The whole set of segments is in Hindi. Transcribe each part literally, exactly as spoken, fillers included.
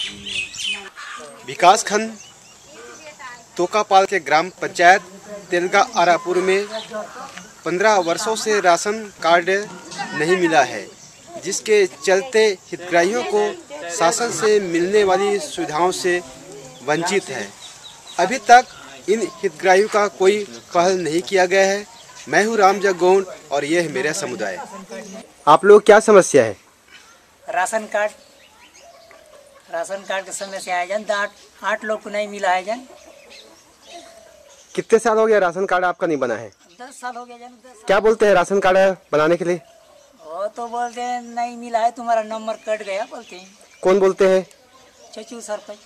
विकासखंड तोकापाल के ग्राम पंचायत तेलगा आरापुर में पंद्रह वर्षों से राशन कार्ड नहीं मिला है, जिसके चलते हितग्राहियों को शासन से मिलने वाली सुविधाओं से वंचित है। अभी तक इन हितग्राहियों का कोई पहल नहीं किया गया है। मैं हूँ रामजग गौड़ और ये है मेरा समुदाय। आप लोग क्या समस्या है? राशन कार्ड राशन कार्ड की समस्या है जन। आठ आठ लोग को नहीं मिला है जन। कितने साल हो गया राशन कार्ड आपका नहीं बना है? दस साल हो गया जन। दस साल। क्या बोलते हैं राशन कार्ड बनाने के लिए? वो तो बोलते हैं नहीं मिला है, तुम्हारा नंबर कट गया बोलते हैं। कौन बोलते हैं? चचू सरपंच।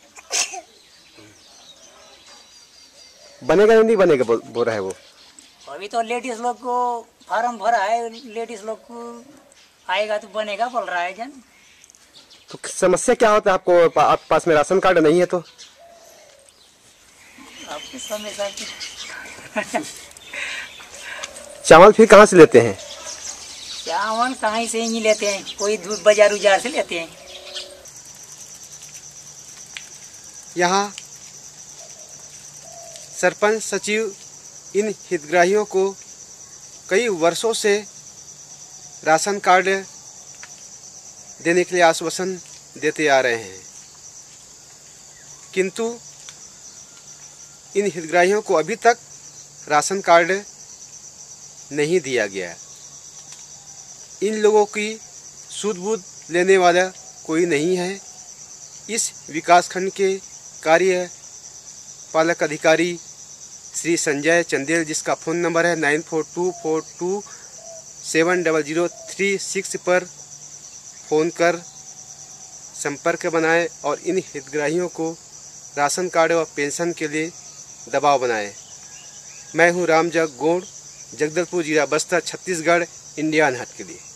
बनेगा नहीं बनेगा बोल, बोल रहा है वो। अभी तो लेडीज लोग को फार्म भरा है, लेडीज लोग को आएगा तो बनेगा बोल रहा है जन। तो समस्या क्या होता है आपको? आप पास में राशन कार्ड नहीं है तो आपकी समस्या चावल फिर कहाँ से लेते हैं? चावल कहीं से नहीं लेते हैं, कोई दूध बाजार उजार से लेते हैं। यहाँ सरपंच सचिव इन हितग्राहियों को कई वर्षों से राशन कार्ड देने के लिए आश्वासन देते आ रहे हैं, किंतु इन हितग्राहियों को अभी तक राशन कार्ड नहीं दिया गया। इन लोगों की सूद बूद लेने वाला कोई नहीं है। इस विकासखंड के कार्यपालक अधिकारी श्री संजय चंदेल, जिसका फ़ोन नंबर है nine four two four two seven double zero three six पर फ़ोन कर संपर्क बनाएं और इन हितग्राहियों को राशन कार्ड व पेंशन के लिए दबाव बनाएं। मैं हूं रामजग गौड़, जगदलपुर जिला बस्तर, छत्तीसगढ़, इंडिया अनहट के लिए।